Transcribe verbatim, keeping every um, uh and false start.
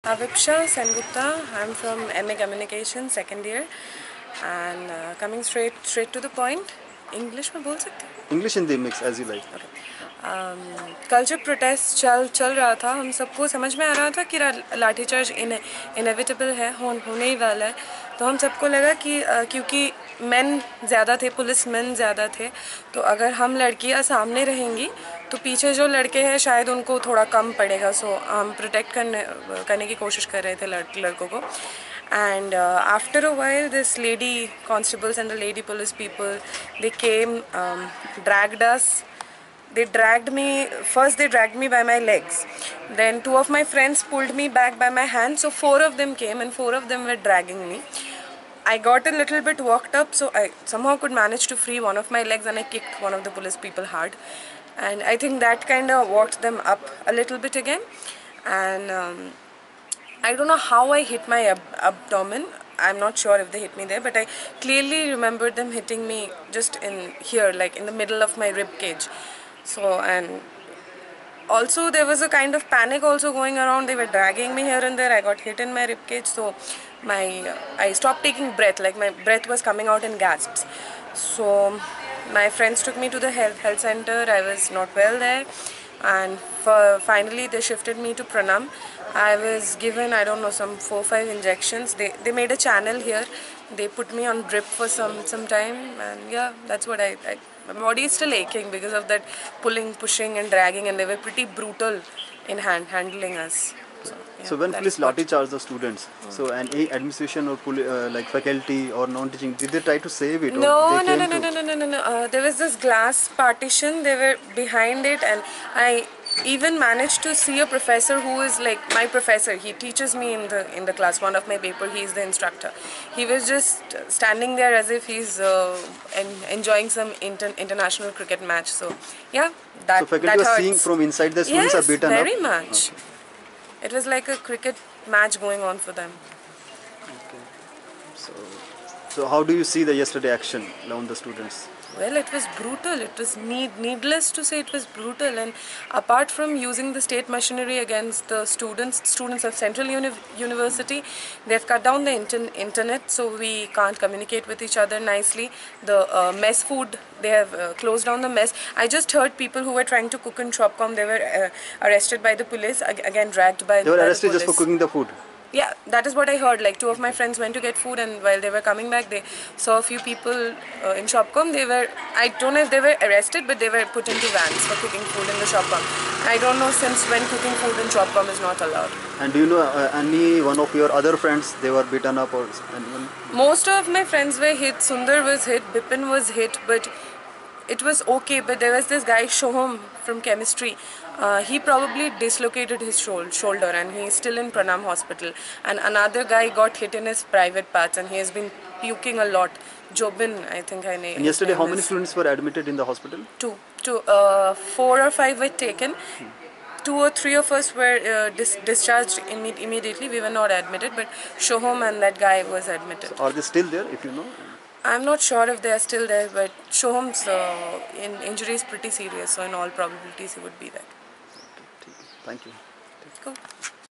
Avipsha Sengupta. I'm from M A Communication, second year, and uh, coming straight straight to the point. English में बोल सकते हैं? English Hindi mix as you like. Okay. Um, कल जब protest चल चल रहा था, हम सबको समझ में आ रहा था कि लाठीचार्ज इन इनएविटेबल है, होन होने ही वाला है. तो हम सबको लगा कि uh, क्योंकि मेन ज़्यादा थे, पुलिस मेन ज़्यादा थे, तो अगर हम लड़कियां सामने रहेंगी तो पीछे जो लड़के हैं शायद उनको थोड़ा कम पड़ेगा. सो so, हम प्रोटेक्ट करने करने की कोशिश कर रहे थे लड़, लड़कों को. And uh, after a while, this lady constables and the lady police people, they came, um, dragged us. They dragged me, first they dragged me by my legs. Then two of my friends pulled me back by my hands. So four of them came and four of them were dragging me. I got a little bit worked up, so I somehow could manage to free one of my legs and I kicked one of the police people hard. And I think that kind of worked them up a little bit again. And um, I don't know how I hit my ab abdomen. I'm not sure if they hit me there, but I clearly remember them hitting me just in here, like in the middle of my rib cage. So, and also there was a kind of panic also going around. They were dragging me here and there. I got hit in my rib cage, so my uh, I stopped taking breath. Like my breath was coming out in gasps. So my friends took me to the health health center. I was not well there, and for, finally they shifted me to Pranam. I was given, I don't know, some four five injections. They they made a channel here. They put me on drip for some some time, and yeah, that's what I, I my body is still aching because of that pulling, pushing, and dragging, and they were pretty brutal in hand handling us. So, yeah, so when police lathi charge the students, mm. so and any administration or uh, like faculty or non-teaching, did they try to save it? No, or no, no, no, no, no, no, no, no. Uh, there was this glass partition. They were behind it, and I even managed to see a professor who is like my professor. He teaches me in the in the class. One of my paper, he is the instructor. He was just standing there as if he's uh, en enjoying some inter international cricket match. So yeah, that so faculty that was hurts. seeing from inside the students yes, are beaten very up? much. Okay. It was like a cricket match going on for them. Okay. So, so how do you see the yesterday action on the students? Well, it was brutal. It was need, needless to say it was brutal. And apart from using the state machinery against the students, students of Central Uni University, they've cut down the inter internet, so we can't communicate with each other nicely. The uh, mess food, they have uh, closed down the mess. I just heard people who were trying to cook in Shopcom, they were uh, arrested by the police, again dragged by, they were by arrested the just for cooking the food? Yeah, that is what I heard. Like two of my friends went to get food, and while they were coming back, they saw a few people uh, in Shopcom. They were, I don't know if they were arrested, but they were put into vans for cooking food in the Shopcom. I don't know since when cooking food in Shopcom is not allowed. And do you know uh, any one of your other friends, they were beaten up or anyone? Most of my friends were hit. Sundar was hit, Bipin was hit, but it was okay. But there was this guy, Shoham, from chemistry. Uh, he probably dislocated his shoulder and he is still in Pranam hospital. And another guy got hit in his private parts and he has been puking a lot. Jobin, I think I know. And yesterday how many students were admitted in the hospital? Two. Two. Uh, four or five were taken. Hmm. Two or three of us were uh, dis discharged imme immediately. We were not admitted, but Shoham and that guy was admitted. So are they still there, if you know? I'm not sure if they are still there, but Shoham's uh, in injury is pretty serious, so in all probabilities he would be there. Okay, thank you. Cool.